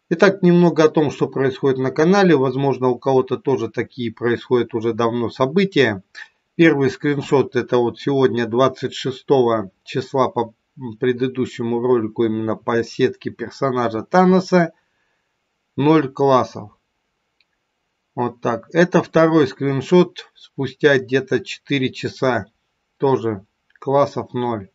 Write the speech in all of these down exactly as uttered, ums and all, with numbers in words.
Итак, немного о том, что происходит на канале. Возможно, у кого-то тоже такие происходят уже давно события. Первый скриншот — это вот сегодня, двадцать шестого числа, по предыдущему ролику, именно по сетке персонажа Таноса. ноль классов. Вот так. Это второй скриншот спустя где-то четыре часа. Тоже классов ноль.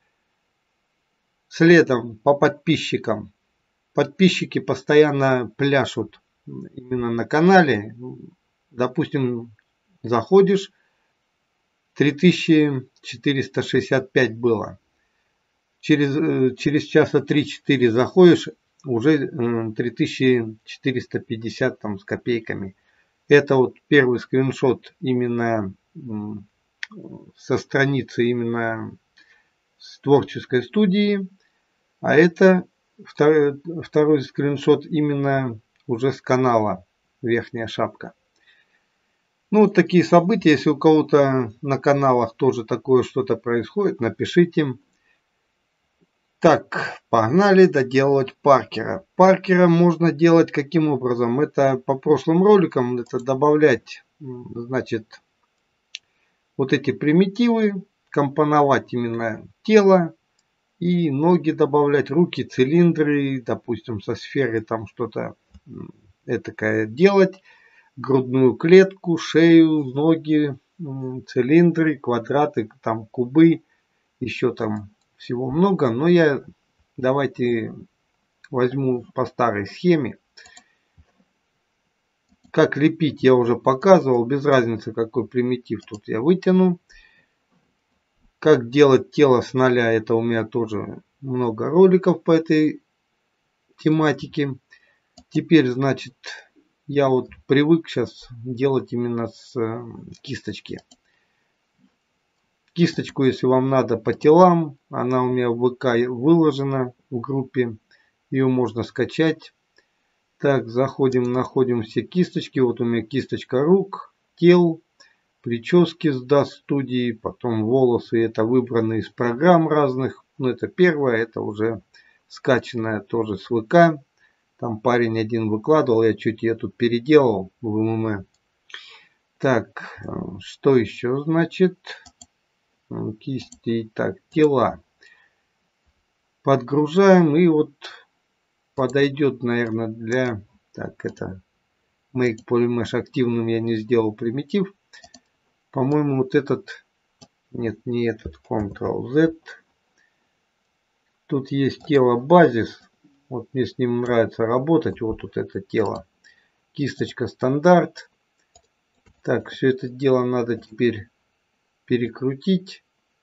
Следом по подписчикам. Подписчики постоянно пляшут именно на канале. Допустим, заходишь, три тысячи четыреста шестьдесят пять было. Через, через часа три-четыре заходишь, уже три тысячи четыреста пятьдесят там с копейками. Это вот первый скриншот именно со страницы, именно с творческой студии. А это второй, второй скриншот именно уже с канала Верхняя Шапка. Ну, вот такие события. Если у кого-то на каналах тоже такое что-то происходит, напишите. Так, погнали доделывать Паркера. Паркера можно делать каким образом? Это по прошлым роликам, это добавлять, значит, вот эти примитивы, компоновать именно тело и ноги добавлять, руки, цилиндры, допустим, со сферы там что-то этакое делать, грудную клетку, шею, ноги, цилиндры, квадраты, там кубы, еще там всего много, но я давайте возьму по старой схеме. Как лепить я уже показывал, без разницы какой примитив тут я вытяну. Как делать тело с нуля, это у меня тоже много роликов по этой тематике. Теперь, значит, я вот привык сейчас делать именно с кисточки. Кисточку, если вам надо по телам, она у меня в ВК выложена в группе. Ее можно скачать. Так, заходим, находим все кисточки. Вот у меня кисточка рук, тел, прически с даст студии, потом волосы. Это выбраны из программ разных. Ну, это первое, это уже скачанное тоже с ВК. Там парень один выкладывал, я чуть ее тут переделал в ММ. Так, что еще значит? Кисти, так, тела. Подгружаем, и вот подойдет, наверное, для... Так, это Make Polymesh активным я не сделал примитив. По-моему, вот этот... Нет, не этот, контрол-зет. Тут есть тело базис. Вот мне с ним нравится работать. Вот тут это тело. Кисточка стандарт. Так, все это дело надо теперь перекрутить.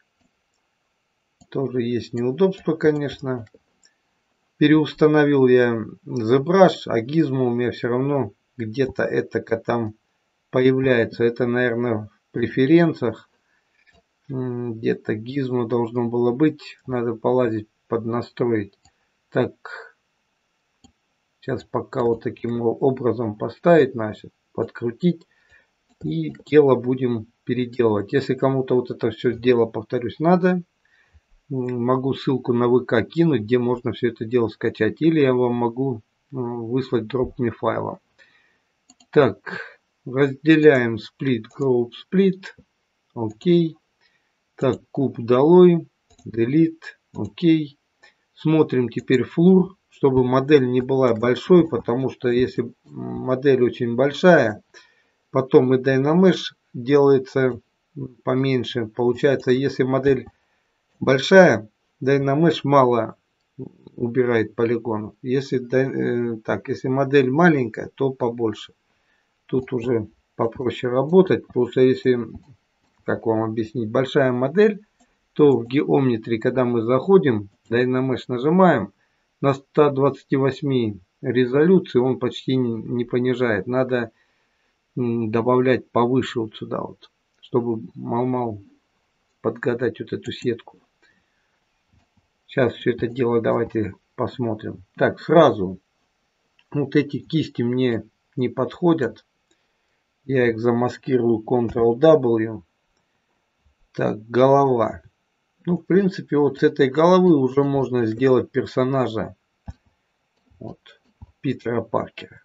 Тоже есть неудобство, конечно. Переустановил я ZBrush, а Gizmo у меня все равно где-то это там появляется. Это, наверное, в преференциях. Где-то Gizmo должно было быть. Надо полазить, поднастроить. Так, сейчас пока вот таким образом поставить, значит, подкрутить. И тело будем переделывать. Если кому-то вот это все дело, повторюсь, надо, могу ссылку на ВК кинуть, где можно все это дело скачать. Или я вам могу выслать дропми файла. Так, разделяем split, group split. Окей. Так, куб долой. Delete. Окей. Смотрим теперь флур, чтобы модель не была большой, потому что если модель очень большая, потом и Dynamesh делается поменьше. Получается, если модель большая, Dynamesh мало убирает полигонов. Если, э, так, если модель маленькая, то побольше. Тут уже попроще работать. Просто если, как вам объяснить, большая модель, то в Geometry, когда мы заходим, Dynamesh нажимаем, на ста двадцати восьми резолюции он почти не понижает. Надо добавлять повыше вот сюда вот, чтобы мал-мал подгадать вот эту сетку. Сейчас все это дело давайте посмотрим. Так, сразу вот эти кисти мне не подходят. Я их замаскирую контрол дабл ю. Так, голова. Ну, в принципе, вот с этой головы уже можно сделать персонажа. Вот. Питера Паркера.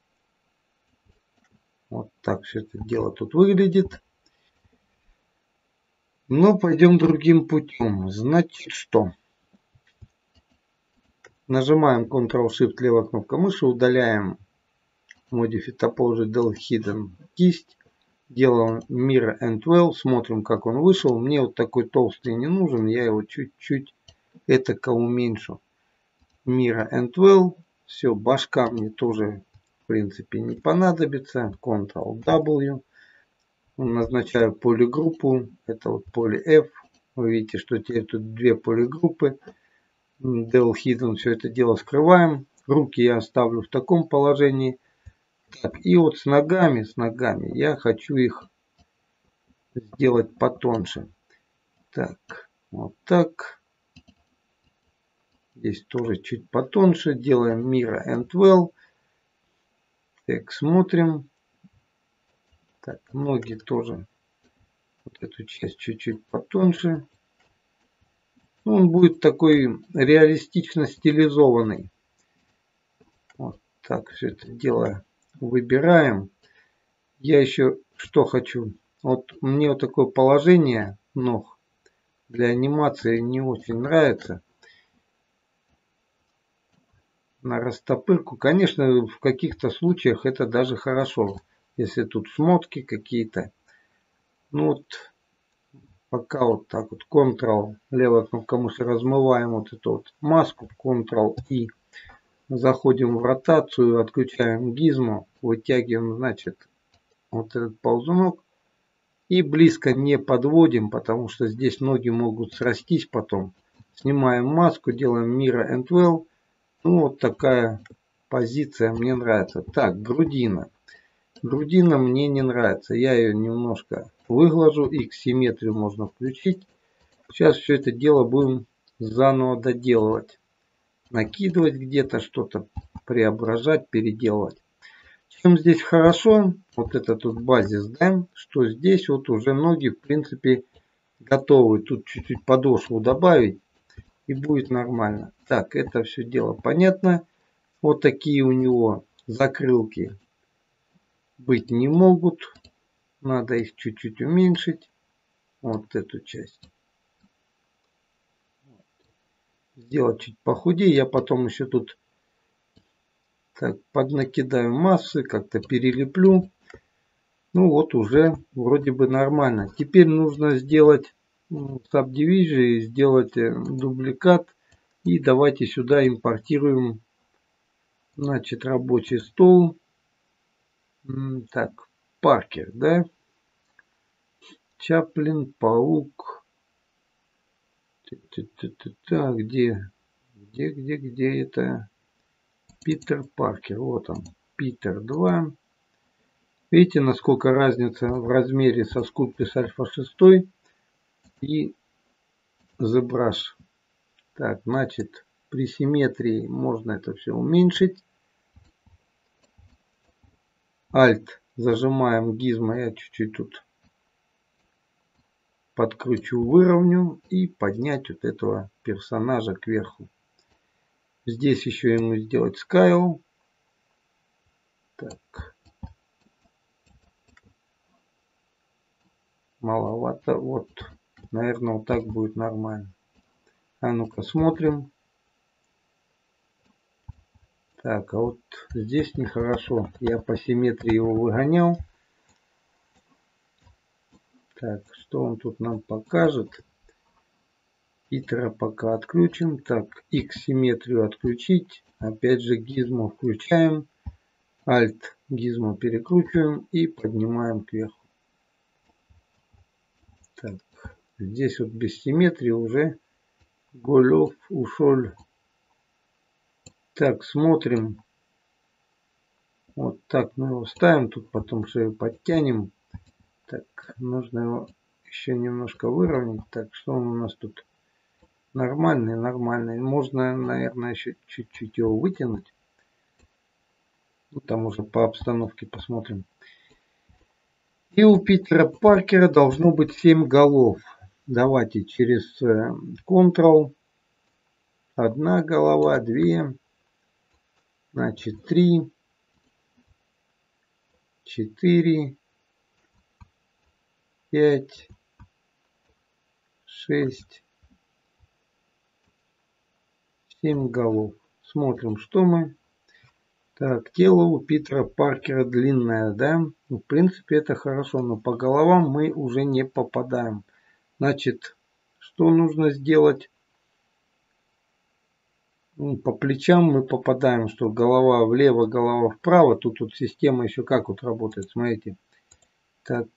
Вот так все это дело тут выглядит. Но пойдем другим путем. Значит, что? Нажимаем контрол-шифт, левая кнопка мыши, удаляем Modify Topology Del Hidden кисть. Делаем Mirror and Well, смотрим, как он вышел. Мне вот такой толстый не нужен, я его чуть-чуть этако уменьшу. Mirror and Well, все, башка мне тоже в принципе не понадобится. контрол-дабл ю. Назначаю полигруппу, это вот поле F. Вы видите, что теперь тут две полигруппы. Del Hidden, все это дело скрываем. Руки я оставлю в таком положении. Так, и вот с ногами, с ногами я хочу их сделать потоньше. Так, вот так. Здесь тоже чуть потоньше. Делаем Mirror and Well. Так, смотрим. Так, ноги тоже. Вот эту часть чуть-чуть потоньше. Он будет такой реалистично стилизованный. Вот так все это дело выбираем. Я еще что хочу. Вот мне вот такое положение ног для анимации не очень нравится. На растопырку, конечно, в каких-то случаях это даже хорошо. Если тут шмотки какие-то. Ну вот, пока вот так вот Ctrl, левая кнопка мыши, размываем вот эту вот маску, Ctrl-I. Заходим в ротацию, отключаем гизмо, вытягиваем, значит, вот этот ползунок. И близко не подводим, потому что здесь ноги могут срастись потом. Снимаем маску, делаем Mirror and Well. Ну, вот такая позиция мне нравится. Так, грудина. Грудина мне не нравится. Я ее немножко выглажу. X-симметрию можно включить. Сейчас все это дело будем заново доделывать. Накидывать где-то что-то, преображать, переделывать. Чем здесь хорошо, вот это тут базис, да, что здесь вот уже ноги в принципе готовы. Тут чуть-чуть подошву добавить и будет нормально. Так, это все дело понятно. Вот такие у него закрылки быть не могут. Надо их чуть-чуть уменьшить. Вот эту часть. Сделать чуть похудее. Я потом еще тут так поднакидаю массы, как-то перелеплю. Ну вот уже вроде бы нормально. Теперь нужно сделать Subdivision, сделать дубликат. И давайте сюда импортируем, значит, рабочий стол. Так, Паркер, да? Чаплин, паук. Так, где? Где, где, где это? Питер Паркер. Вот он. Питер два. Видите, насколько разница в размере со Sculptris Alpha шесть и ZBrush. Так, значит, при симметрии можно это все уменьшить. Alt зажимаем гизмо. Я чуть-чуть тут подкручу, выровню и поднять вот этого персонажа кверху. Здесь еще ему сделать Scale. Так. Маловато. Вот. Наверное, вот так будет нормально. А ну-ка смотрим. Так, а вот здесь нехорошо. Я по симметрии его выгонял. Так, что он тут нам покажет? Питера пока отключим. Так, X-симметрию отключить. Опять же гизмо включаем. Alt гизмо перекручиваем и поднимаем кверху. Так, здесь вот без симметрии уже Голов ушел. Так, смотрим. Вот так мы его ставим. Тут потом шею подтянем. Так, нужно его еще немножко выровнять. Так, что он у нас тут? Нормальный, нормальный. Можно, наверное, еще чуть-чуть его вытянуть. Ну, там уже по обстановке посмотрим. И у Питера Паркера должно быть семь голов. Давайте через Ctrl. Одна голова, две. Значит, три, четыре, пять, шесть, семь голов. Смотрим, что мы. Так, тело у Питера Паркера длинное, да? Ну, в принципе, это хорошо, но по головам мы уже не попадаем. Значит, что нужно сделать? Ну, по плечам мы попадаем, что голова влево, голова вправо. Тут вот система еще как вот работает, смотрите. Так,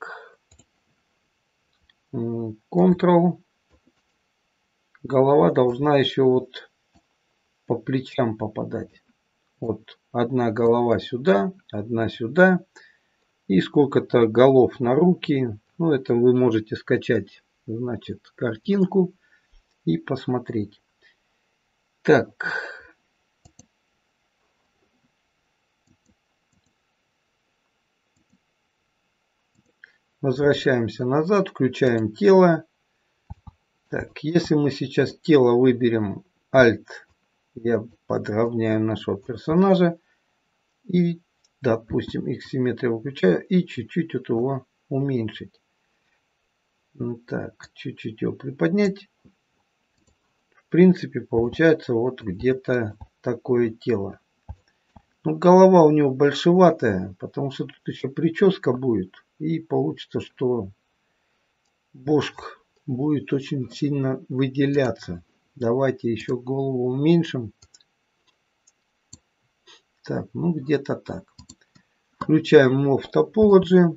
Ctrl. Голова должна еще вот по плечам попадать. Вот одна голова сюда, одна сюда. И сколько-то голов на руки. Ну, это вы можете скачать, значит, картинку и посмотреть. Так. Возвращаемся назад, включаем тело. Так, если мы сейчас тело выберем Alt, я подровняю нашего персонажа. И, допустим, X-симметрию выключаю и чуть-чуть вот его уменьшить. Так, чуть-чуть его приподнять. В принципе, получается вот где-то такое тело. Ну, голова у него большеватая, потому что тут еще прическа будет. И получится, что бошк будет очень сильно выделяться. Давайте еще голову уменьшим. Так, ну где-то так. Включаем Morph Topology.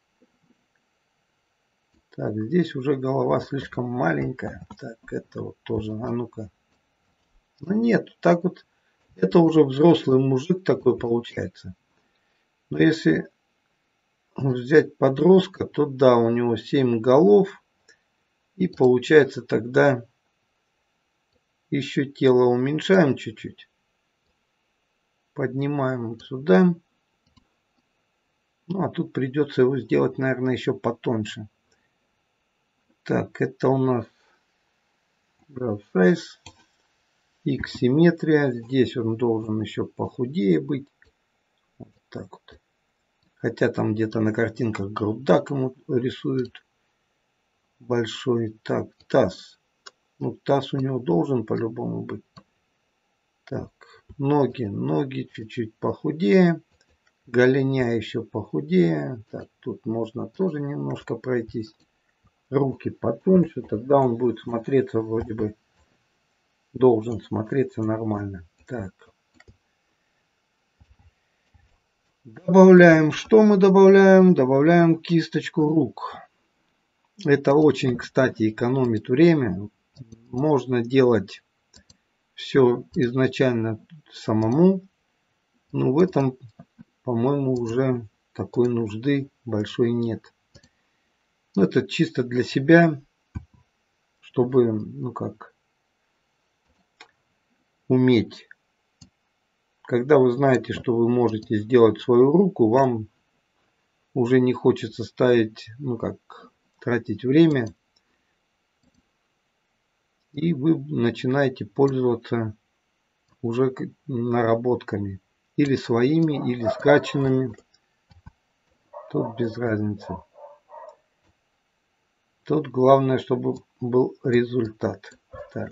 Так, здесь уже голова слишком маленькая. Так, это вот тоже, а ну-ка. Ну нет, так вот, это уже взрослый мужик такой получается. Но если взять подростка, то да, у него семь голов. И получается тогда еще тело уменьшаем чуть-чуть. Поднимаем вот сюда. Ну а тут придется его сделать, наверное, еще потоньше. Так, это у нас Graph Size. X-симметрия. Здесь он должен еще похудее быть. Вот так вот. Хотя там где-то на картинках грудак ему рисуют большой. Так, таз. Ну, таз у него должен по-любому быть. Так, ноги. Ноги чуть-чуть похудее. Голени еще похудее. Так, тут можно тоже немножко пройтись. Руки потоньше. Тогда он будет смотреться вроде бы. Должен смотреться нормально. Так. Добавляем. Что мы добавляем? Добавляем кисточку рук. Это очень, кстати, экономит время. Можно делать все изначально самому. Но в этом, по-моему, уже такой нужды большой нет. Ну, это чисто для себя, чтобы, ну как, уметь. Когда вы знаете, что вы можете сделать свою руку, вам уже не хочется ставить, ну как, тратить время. И вы начинаете пользоваться уже наработками. Или своими, или скачанными. Тут без разницы. Тут главное, чтобы был результат. Так.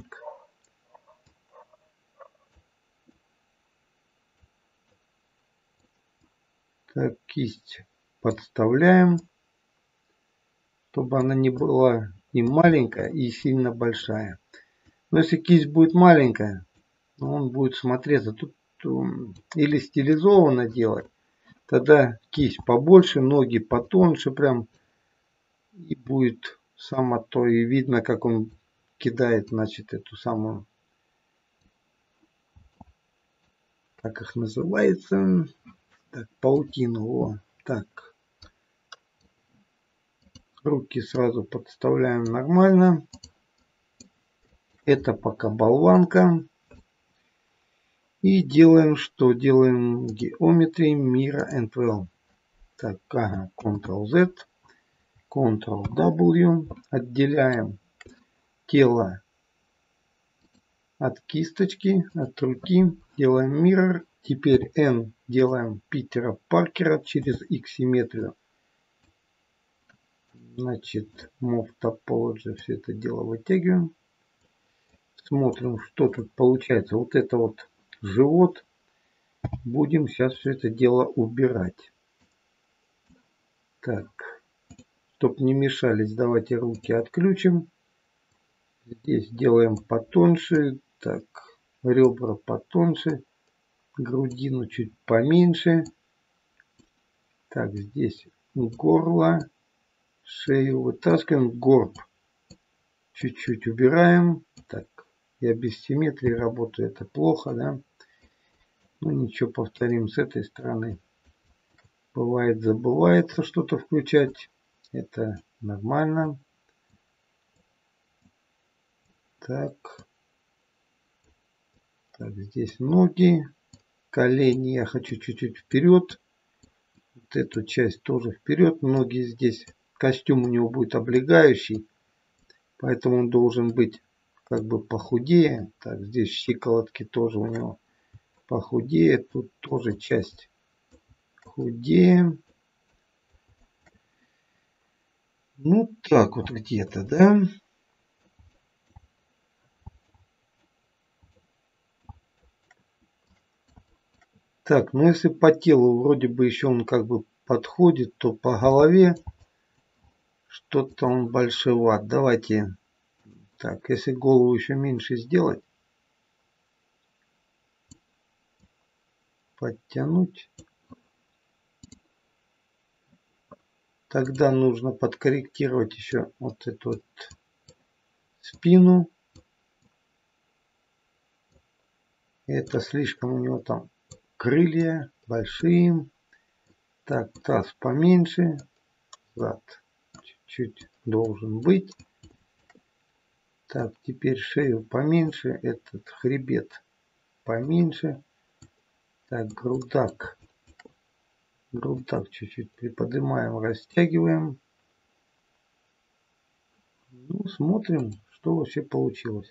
Так, кисть подставляем, чтобы она не была и маленькая, и сильно большая. Но если кисть будет маленькая, он будет смотреться. Тут или стилизованно делать, тогда кисть побольше, ноги потоньше прям. И будет само то, и видно, как он кидает, значит, эту самую, как их называется, так, паутину. О, так. Руки сразу подставляем нормально. Это пока болванка. И делаем что? Делаем Geometry Mirror and Well. Так, ага, Ctrl-Z, Ctrl-W. Отделяем тело от кисточки, от руки. Делаем Mirror Теперь N делаем Питера Паркера через X-симметрию. Значит, Move Topology, все это дело вытягиваем. Смотрим, что тут получается. Вот это вот живот. Будем сейчас все это дело убирать. Так, чтобы не мешались, давайте руки отключим. Здесь делаем потоньше. Так, ребра потоньше. Грудину чуть поменьше. Так, здесь горло. Шею вытаскиваем. Горб чуть-чуть убираем. Так, я без симметрии работаю. Это плохо, да? Ну ничего, повторим с этой стороны. Бывает, забывается что-то включать. Это нормально. Так. Так, здесь ноги. Колени я хочу чуть-чуть вперед. Вот эту часть тоже вперед. Ноги здесь. Костюм у него будет облегающий. Поэтому он должен быть как бы похудее. Так, здесь щиколотки тоже у него похудее. Тут тоже часть худее. Ну так вот где-то, да? Так, ну если по телу вроде бы еще он как бы подходит, то по голове что-то он большеват. Давайте, так, если голову еще меньше сделать, подтянуть, тогда нужно подкорректировать еще вот эту вот спину. Это слишком у него там крылья большие. Так, таз поменьше, зад чуть-чуть должен быть. Так, теперь шею поменьше, этот хребет поменьше. Так, грудак. Грудак чуть-чуть приподнимаем, растягиваем. Ну, смотрим, что вообще получилось.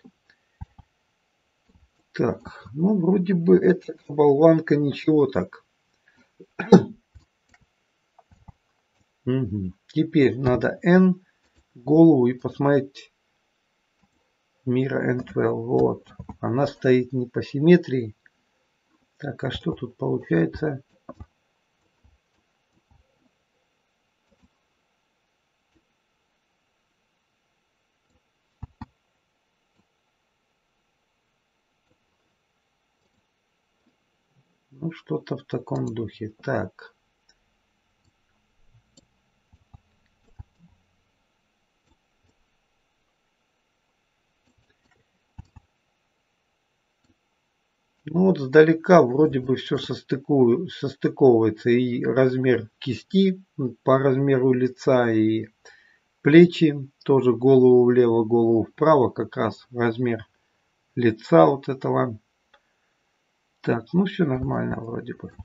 Так, ну вроде бы эта болванка ничего так. Угу. Теперь надо N, голову и посмотреть мира эн двенадцать. Вот. Она стоит не по симметрии. Так, а что тут получается? Ну, что-то в таком духе. Так. Ну вот сдалека вроде бы все состыку, состыковывается. И размер кисти по размеру лица, и плечи. Тоже голову влево, голову вправо. Как раз размер лица вот этого. Так, ну все нормально вроде бы.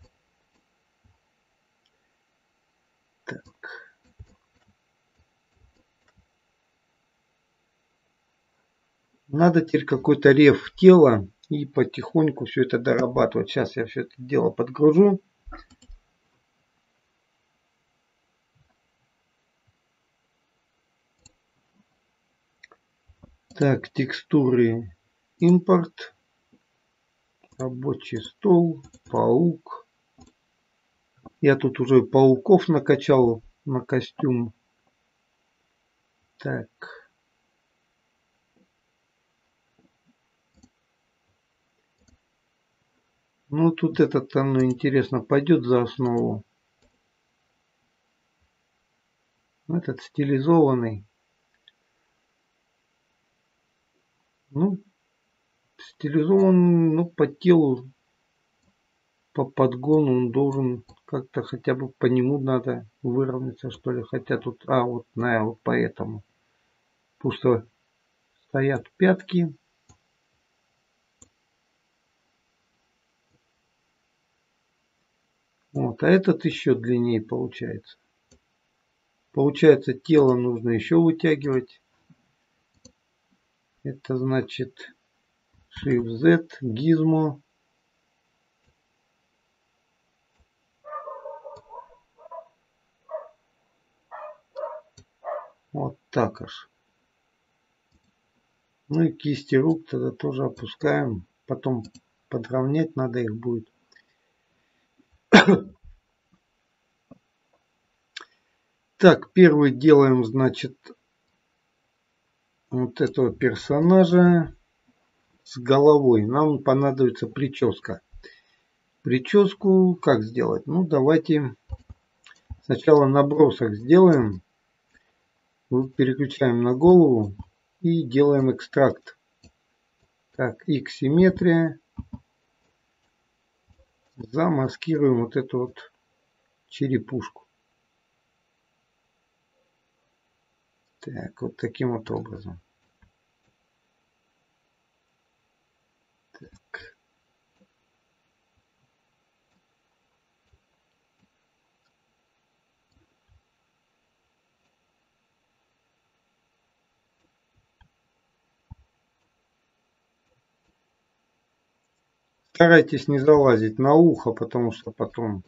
Так. Надо теперь какой-то рев тела и потихоньку все это дорабатывать. Сейчас я все это дело подгружу. Так, текстуры, импорт, рабочий стол, паук. Я тут уже пауков накачал на костюм. Так. Ну тут этот, ну интересно, пойдет за основу. Этот стилизованный. Ну, стилизован, ну, по телу, по подгону он должен как-то хотя бы по нему надо выровняться, что ли. Хотя тут, а, вот, наверное, вот поэтому. Потому что стоят пятки. Вот, а этот еще длиннее получается. Получается, тело нужно еще вытягивать. Это значит Shift Z, Gizmo. Вот так аж. Ну и кисти рук тогда тоже опускаем. Потом подровнять надо их будет. Так, первый делаем, значит, вот этого персонажа с головой. Нам понадобится прическа. Прическу как сделать? Ну, давайте сначала набросок сделаем. Переключаем на голову и делаем экстракт. Так, X-симметрия. Замаскируем вот эту вот черепушку. Так, вот таким вот образом. Так. Старайтесь не залазить на ухо, потому что потом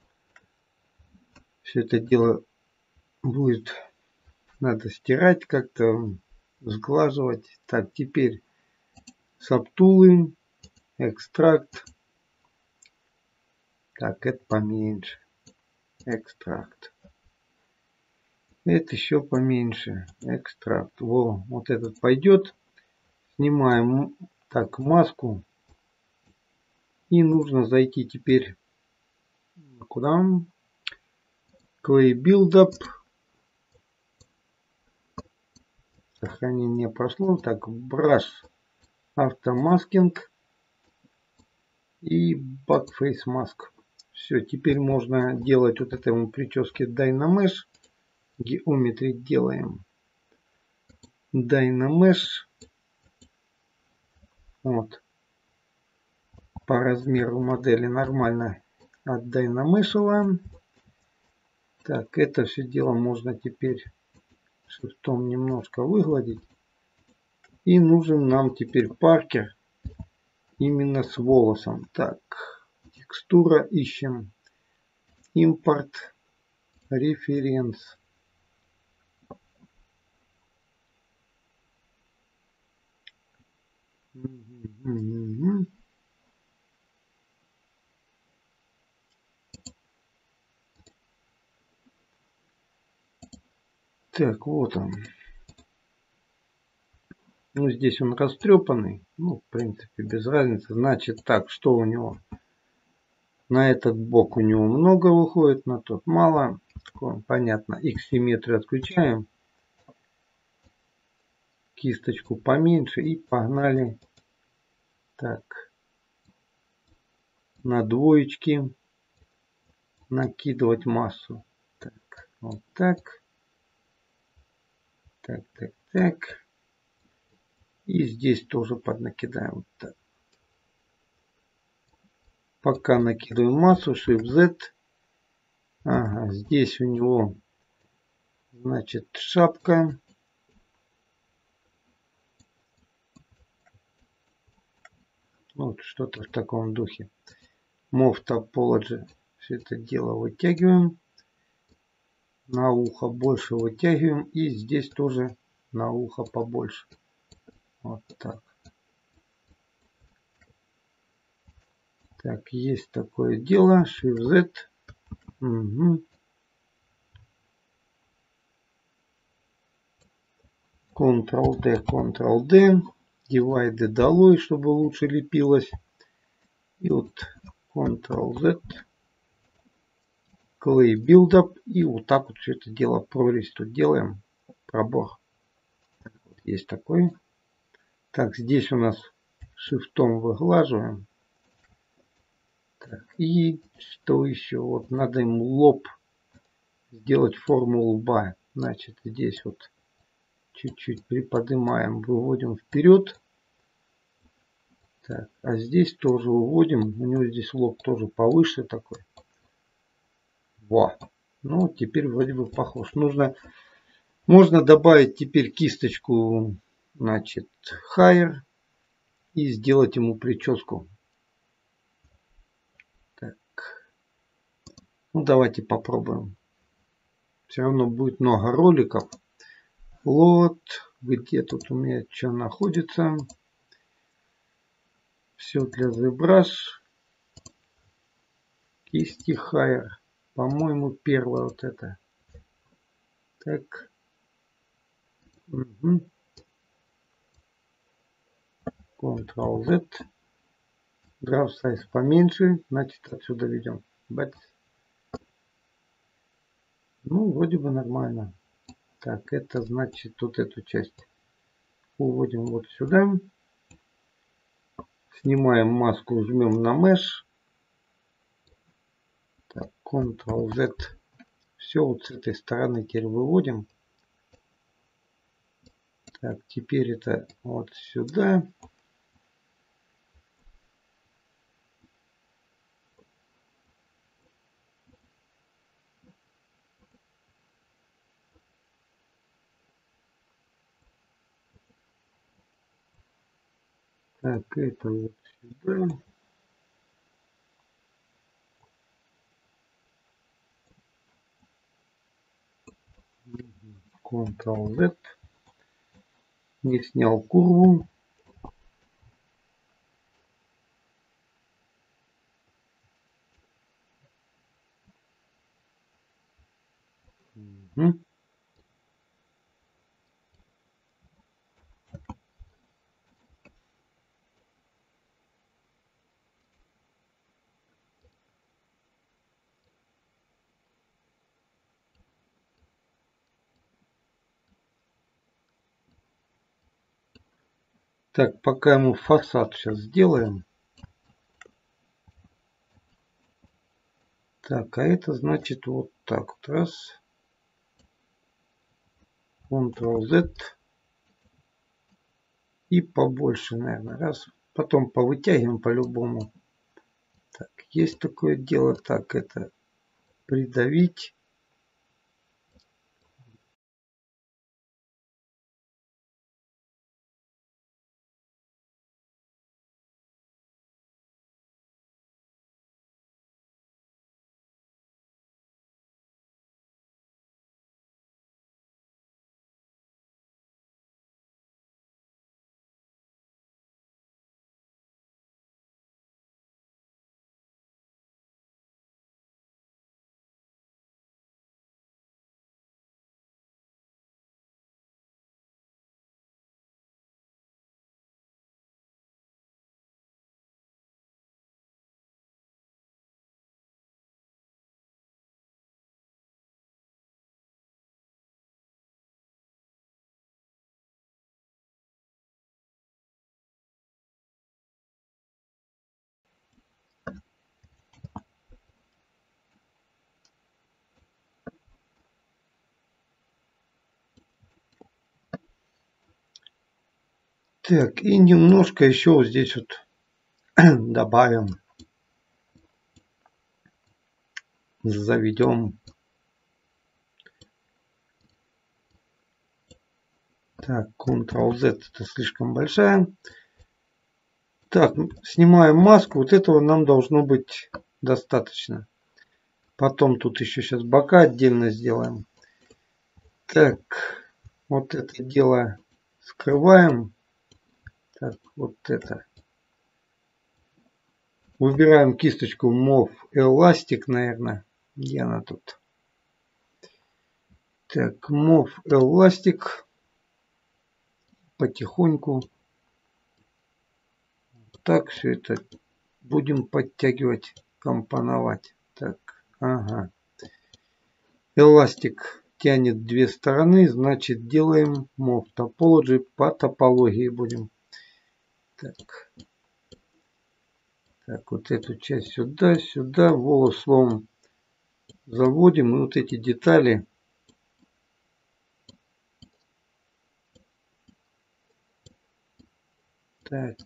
все это дело будет надо стирать как-то, сглаживать. Так, теперь сабтулы, экстракт. Так, это поменьше. Экстракт. Это еще поменьше. Экстракт. Во, вот этот пойдет. Снимаем так маску. И нужно зайти теперь куда? Clay Buildup. Сохранение прошло. Так, Brush Автомаскинг и Backface Mask. Все, теперь можно делать вот этому прическе Dynamesh. Geometry делаем. Dynamesh. Вот. По размеру модели нормально от Dynamesh. Так, это все дело можно теперь шрифтом немножко выгладить. И нужен нам теперь паркер именно с волосом. Так, текстура ищем. Импорт. Референс. Угу. Так, вот он. Ну, здесь он растрепанный. Ну, в принципе, без разницы. Значит, так, что у него? На этот бок у него много выходит, на тот мало. Такое, понятно. X-симметрию отключаем. Кисточку поменьше и погнали. Так. На двоечки накидывать массу. Так, вот так. Так, так, так. И здесь тоже поднакидаем. Вот так. Пока накидываем массу, Shift-Z. Ага, здесь у него, значит, шапка. Вот что-то в таком духе. Move Topology. Все это дело вытягиваем. На ухо больше вытягиваем. И здесь тоже на ухо побольше. Вот так. Так, есть такое дело. Shift-Z. Угу. Ctrl-D, Ctrl-D. Divide долой, чтобы лучше лепилось. И вот Ctrl-Z. Clay Buildup. И вот так вот все это дело прорезь тут делаем. Пробор. Так, вот есть такой. Так, здесь у нас шифтом выглаживаем. Так, и что еще? Вот надо ему лоб сделать форму лба. Значит, здесь вот чуть-чуть приподнимаем, выводим вперед. Так, а здесь тоже выводим. У него здесь лоб тоже повыше такой. Во. Ну, теперь вроде бы похож. Нужно, можно добавить теперь кисточку, значит, Higher и сделать ему прическу. Так. Ну, давайте попробуем. Все равно будет много роликов. флот. Где тут у меня что находится? Все для ZBrush. Кисти Hire. По-моему, первое вот это. Так. Угу. контрол-Z. Graph size поменьше. Значит, отсюда ведем. Бац. Ну, вроде бы нормально. Так, это значит тут эту часть уводим вот сюда. Снимаем маску, жмем на Mesh. Так, контрол-Z. Все вот с этой стороны теперь выводим. Так, теперь это вот сюда. Так, это вот сюда. контрол-Z. Не снял курву. Угу. Так, пока ему фасад сейчас сделаем. Так, а это значит вот так вот. Раз. контрол-Z. И побольше, наверное. Раз. Потом повытягиваем по-любому. Так, есть такое дело. Так, это придавить. Так, и немножко еще вот здесь вот добавим. Заведем. Так, контрол-Z это слишком большая. Так, снимаем маску. Вот этого нам должно быть достаточно. Потом тут еще сейчас бока отдельно сделаем. Так, вот это дело скрываем. Так, вот это. Выбираем кисточку Move Elastic, наверное. Где она тут? Так, Move Elastic. Потихоньку. Так, все это будем подтягивать, компоновать. Так, ага. Эластик тянет две стороны, значит делаем Move Topology по топологии будем. Так. Так, вот эту часть сюда, сюда, волос словом заводим. И вот эти детали так.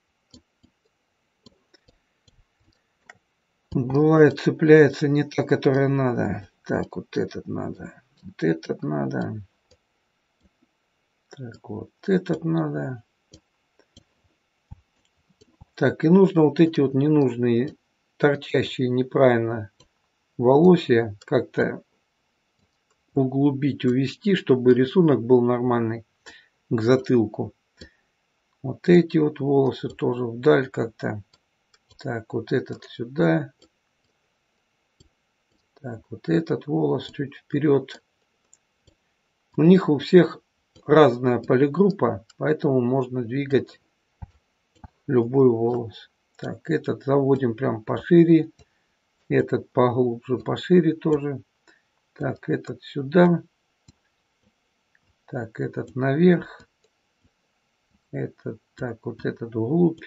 Бывает цепляется не та, которая надо. Так, вот этот надо. Вот этот надо. Так, вот этот надо. Так, и нужно вот эти вот ненужные, торчащие неправильно волосья как-то углубить, увести, чтобы рисунок был нормальный к затылку. Вот эти вот волосы тоже вдаль как-то. Так, вот этот сюда. Так, вот этот волос чуть вперед. У них у всех разная полигруппа, поэтому можно двигать любой волос. Так, этот заводим прям пошире. Этот поглубже, пошире тоже. Так, этот сюда. Так, этот наверх. Этот, так, вот этот вглубь.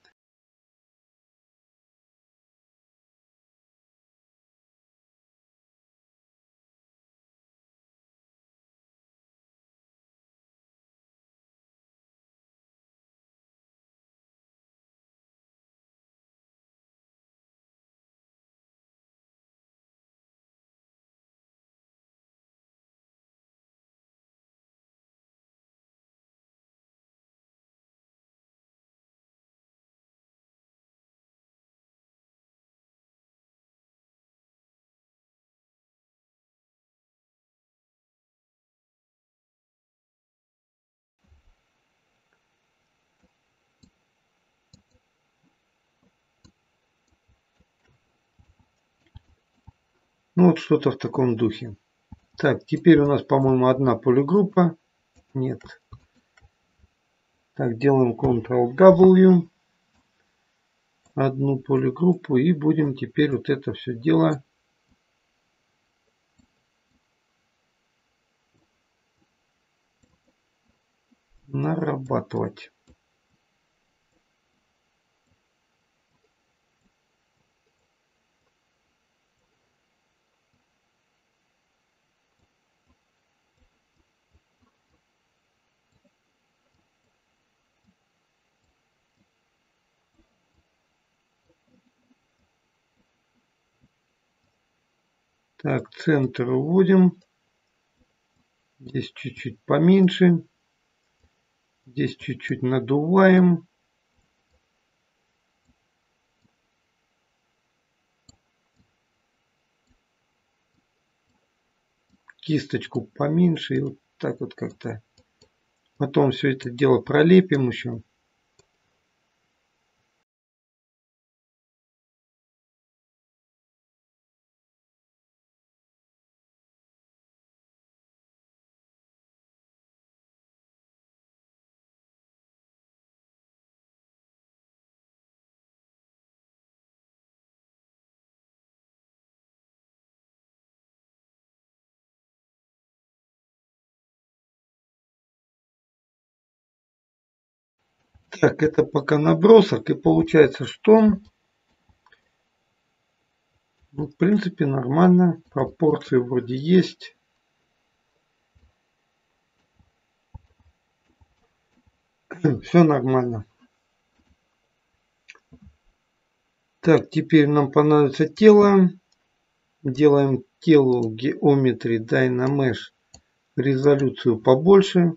Ну вот что-то в таком духе. Так, теперь у нас, по-моему, одна полигруппа. Нет. Так, делаем контрол дабл ю. Одну полигруппу. И будем теперь вот это все дело нарабатывать. Так, центр уводим. Здесь чуть-чуть поменьше. Здесь чуть-чуть надуваем. Кисточку поменьше. И вот так вот как-то. Потом все это дело пролепим еще. Так, это пока набросок. И получается, что ну, в принципе нормально. Пропорции вроде есть. Все нормально. Так, теперь нам понадобится тело. Делаем телу Geometry Dynamesh резолюцию побольше.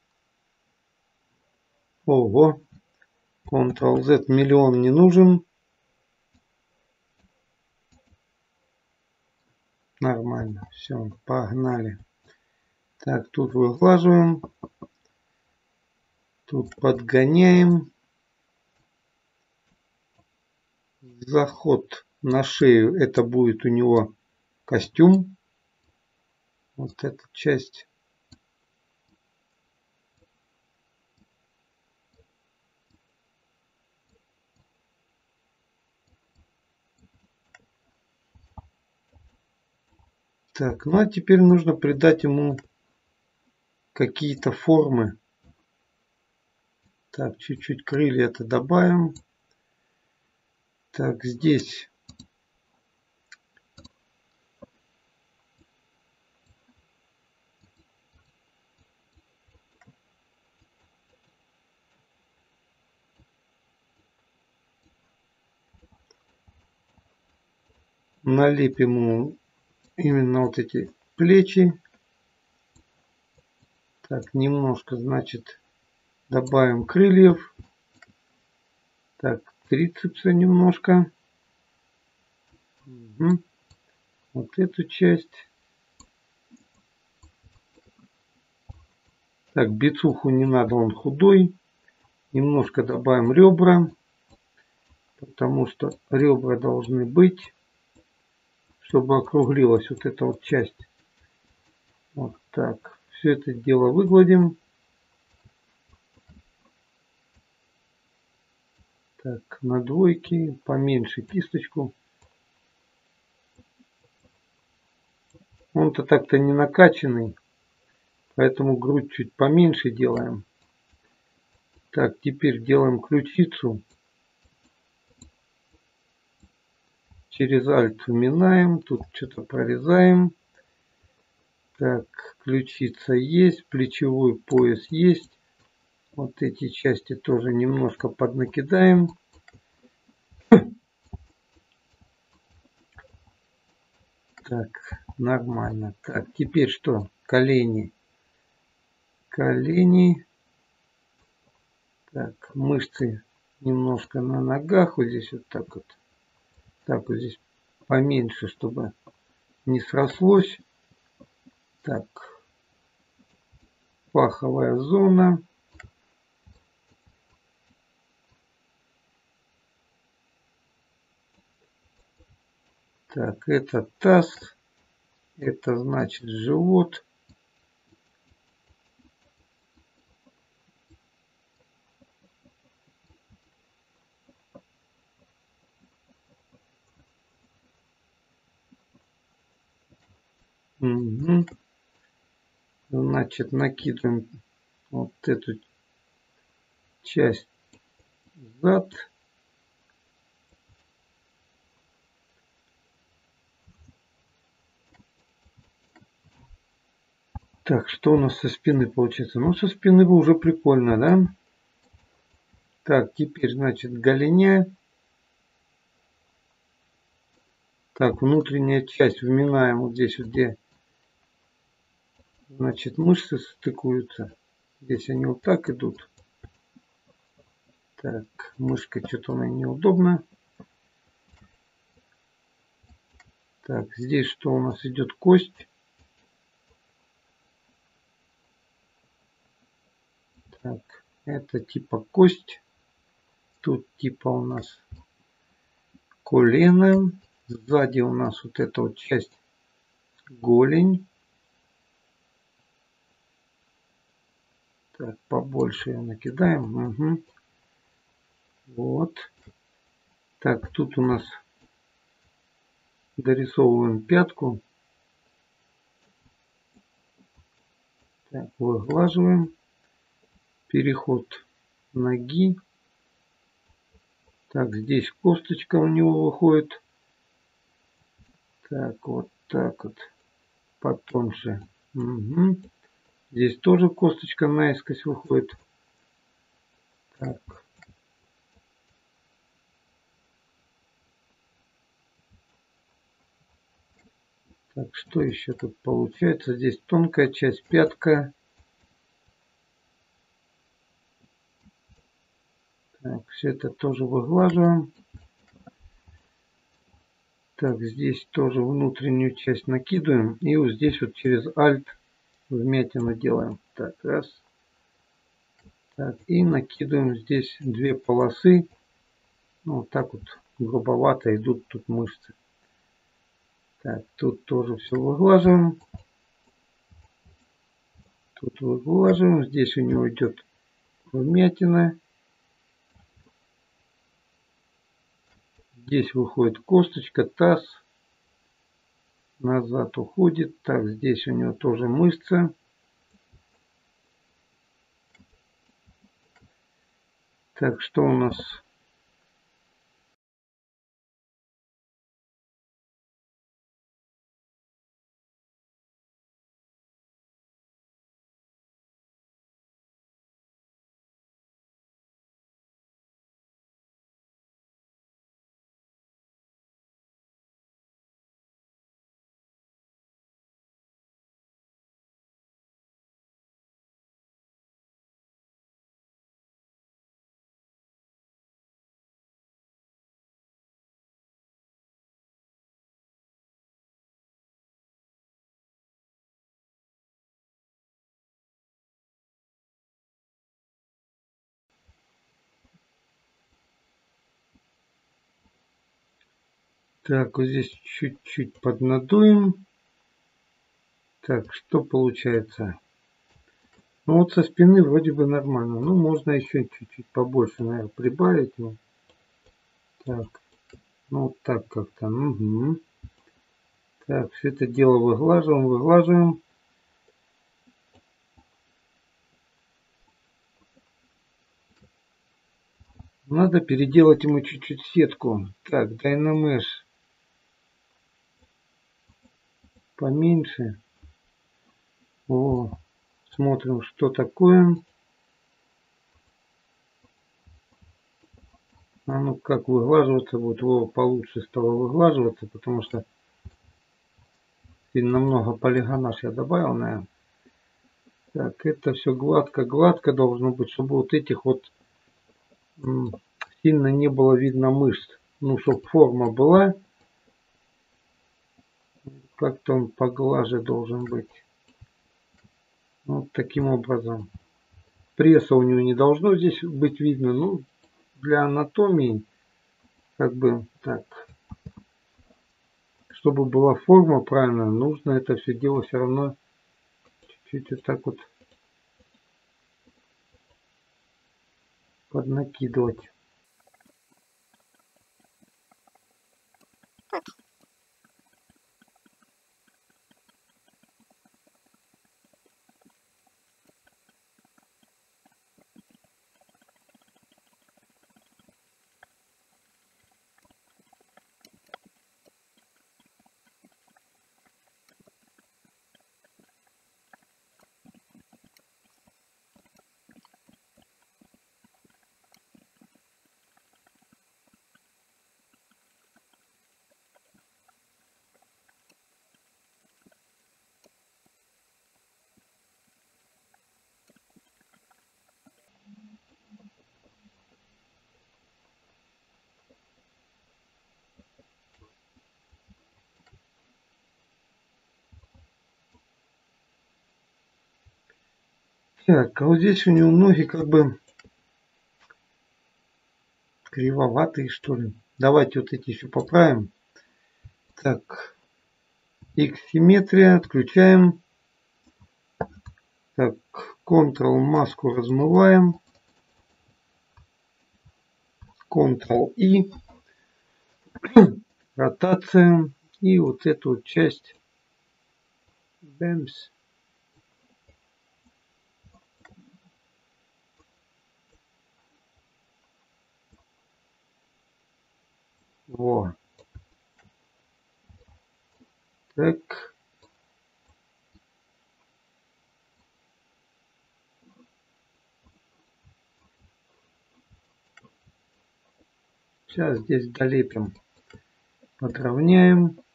Ого. контрол зет, миллион не нужен. Нормально. Все, погнали. Так, тут выглаживаем. Тут подгоняем. Заход на шею. Это будет у него костюм. Вот эта часть. Так, ну а теперь нужно придать ему какие-то формы. Так, чуть-чуть крылья это добавим. Так, здесь налепим ему именно вот эти плечи. Так, немножко, значит, добавим крыльев. Так, трицепса немножко. Угу. Вот эту часть. Так, бицуху не надо, он худой. Немножко добавим ребра, потому что ребра должны быть, чтобы округлилась вот эта вот часть. Вот так. Все это дело выгладим. Так, на двойке поменьше кисточку. Он-то так-то не накачанный, поэтому грудь чуть поменьше делаем. Так, теперь делаем ключицу. Через альт вминаем, тут что-то прорезаем. Так, ключица есть, плечевой пояс есть. Вот эти части тоже немножко поднакидаем. Так, нормально. Так, теперь что? Колени. Колени. Так, мышцы немножко на ногах. Вот здесь вот так вот. Так, вот здесь поменьше, чтобы не срослось. Так, паховая зона. Так, это таз. Это значит живот. Угу. Значит, накидываем вот эту часть зад. Так, что у нас со спины получается? Ну, со спины уже прикольно, да? Так, теперь, значит, голени. Так, внутренняя часть вминаем вот здесь, вот где, значит, мышцы стыкуются. Здесь они вот так идут. Так, мышка что-то она неудобно. Так, здесь что у нас идет? Кость. Так, это типа кость. Тут типа у нас колено. Сзади у нас вот эта вот часть голень. Так, побольше ее накидаем. Угу. Вот. Так, тут у нас дорисовываем пятку. Так, выглаживаем. Переход ноги. Так, здесь косточка у него выходит. Так, вот так вот. Потоньше. Угу. Здесь тоже косточка наискось выходит. Так. Так, что еще тут получается? Здесь тонкая часть, пятка. Так, все это тоже выглаживаем. Так, здесь тоже внутреннюю часть накидываем. И вот здесь вот через альт вмятину делаем. Так, раз. Так, и накидываем здесь две полосы. Ну, вот так вот грубовато идут тут мышцы. Так, тут тоже все выглаживаем. Тут выглаживаем. Здесь у него идет вмятина. Здесь выходит косточка, таз. Назад уходит. Так, здесь у него тоже мышца. Так, что у нас? Так, вот здесь чуть-чуть поднадуем. Так, что получается? Ну вот со спины вроде бы нормально. Ну, можно еще чуть-чуть побольше, наверное, прибавить. Ну, так, ну вот так как-то. Угу. Так, все это дело выглаживаем, выглаживаем. Надо переделать ему чуть-чуть сетку. Так, Dynamesh поменьше. О, смотрим, что такое. А ну как выглаживаться будет. О, получше стало выглаживаться, потому что сильно много полигонаж я добавил, наверное. Так, это все гладко-гладко должно быть, чтобы вот этих вот сильно не было видно мышц. Ну, чтобы форма была. Как-то он поглаже должен быть. Вот таким образом. Пресса у него не должно здесь быть видно. Ну, для анатомии, как бы так. Чтобы была форма правильная, нужно это все дело все равно чуть-чуть вот так вот поднакидывать. Так, а вот здесь у него ноги как бы кривоватые, что ли. Давайте вот эти еще поправим. Так, X-симметрия отключаем. Так, Ctrl маску размываем. Ctrl-I. Ротация. И вот эту вот часть. Бэмс. Во. Так. Сейчас здесь долепим. Подровняем.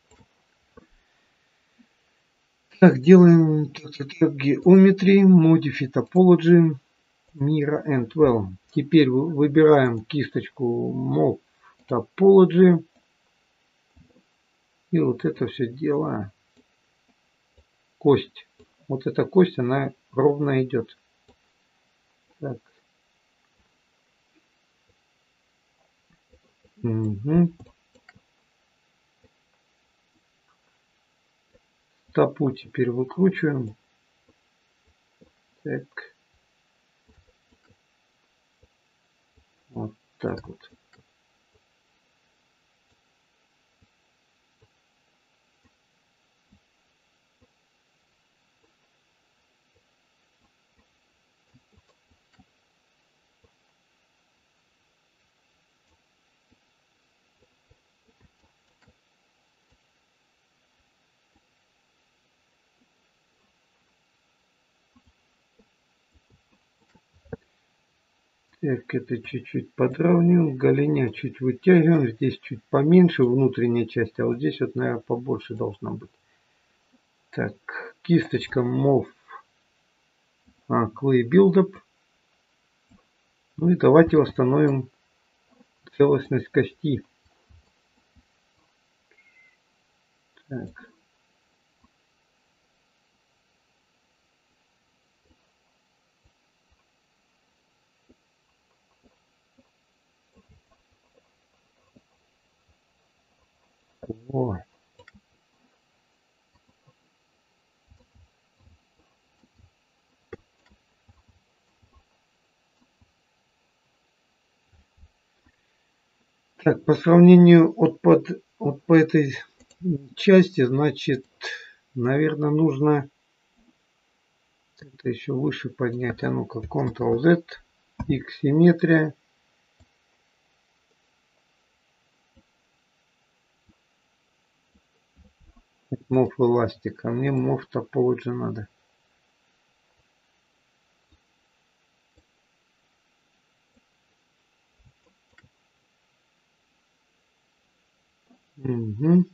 Так, делаем Geometry, Modify Topology, Mira and Well. Теперь выбираем кисточку Move Topology. И вот это все дело. Кость. Вот эта кость, она ровно идет. Так. Угу. Стопу теперь выкручиваем. Так. Вот так вот. Так, это чуть-чуть подравниваем. Голения чуть вытягиваем. Здесь чуть поменьше внутренняя часть. А вот здесь вот, наверное, побольше должна быть. Так, кисточка Move а, Clay Buildup. Ну и давайте восстановим целостность кости. Так. О. Так, по сравнению от, под, от по этой части, значит, наверное, нужно это еще выше поднять. А ну-ка, контрол зет, X симметрия. Мов эластик, а мне мов топологи надо. Угу.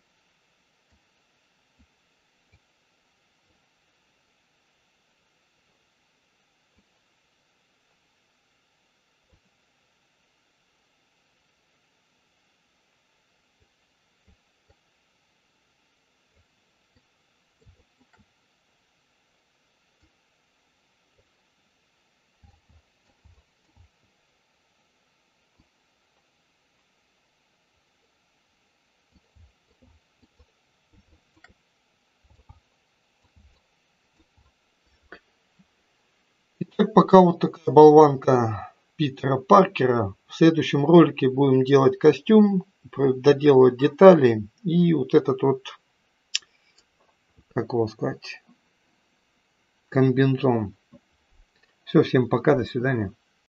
Итак, пока вот такая болванка Питера Паркера. В следующем ролике будем делать костюм, доделывать детали и вот этот вот, как его сказать, комбинезон. Все, всем пока, до свидания.